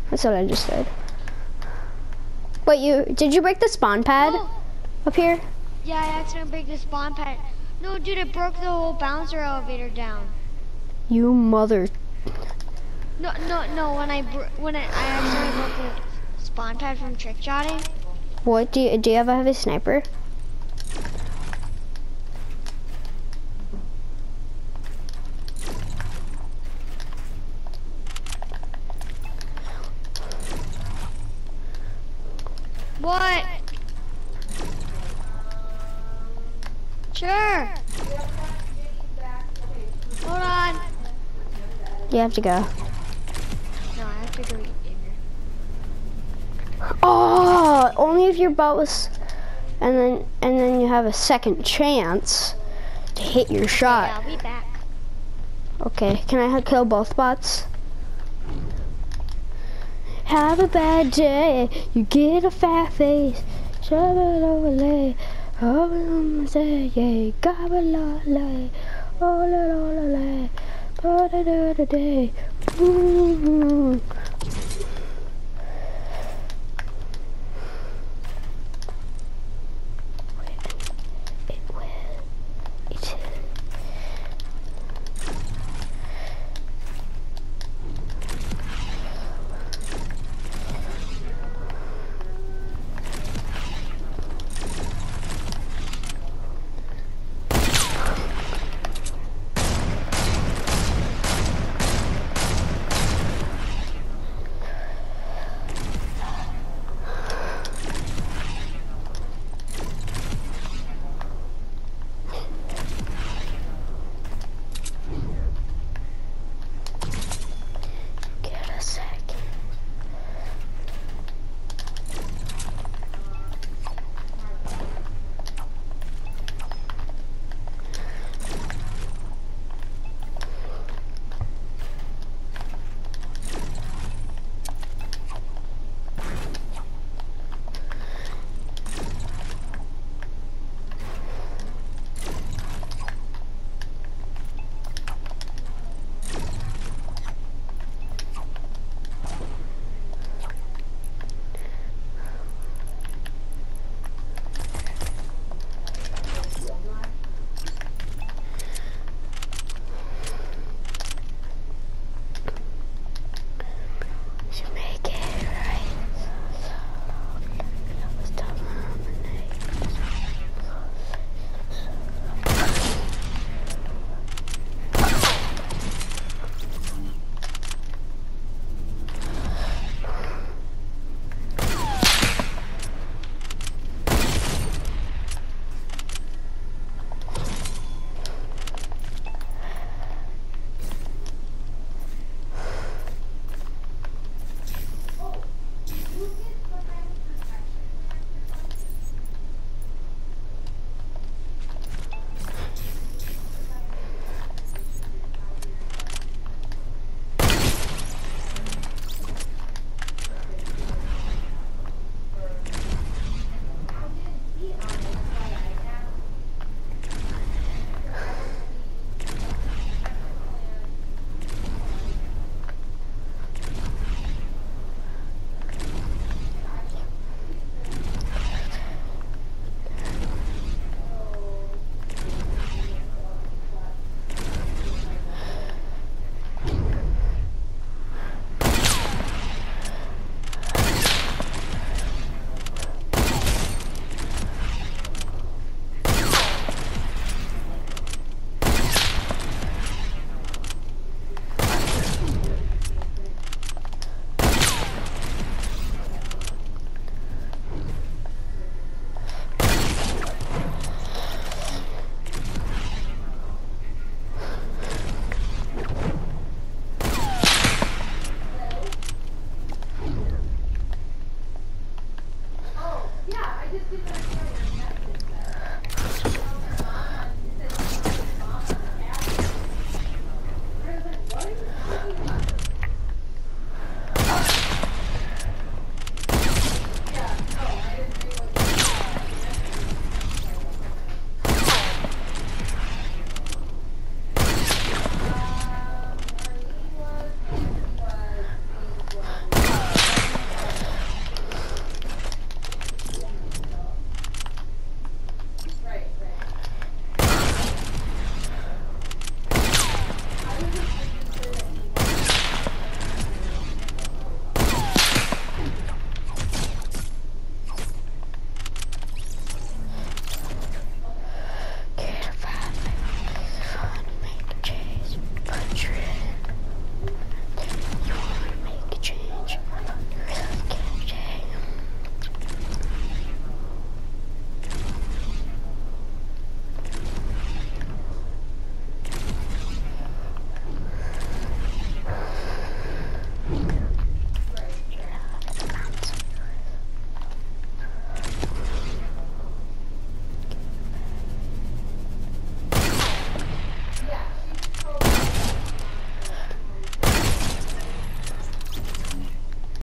That's what I just said. Wait, did you break the spawn pad up here? Yeah, I accidentally break the spawn pad. No, dude, it broke the whole bouncer elevator down. You mother. No. When I accidentally broke the spawn pad from trick shotting. What do you have a heavy sniper? What? Sure. Hold on. You have to go. No, I have to go eat dinner. Oh, only if your bot was, and then you have a second chance to hit your shot. Yeah, I'll be back. Okay, can I kill both bots? Have a bad day, you get a fat face. Shove it over there. Oh, say yeah, gobble la la, oh la la la la, oh da da da da.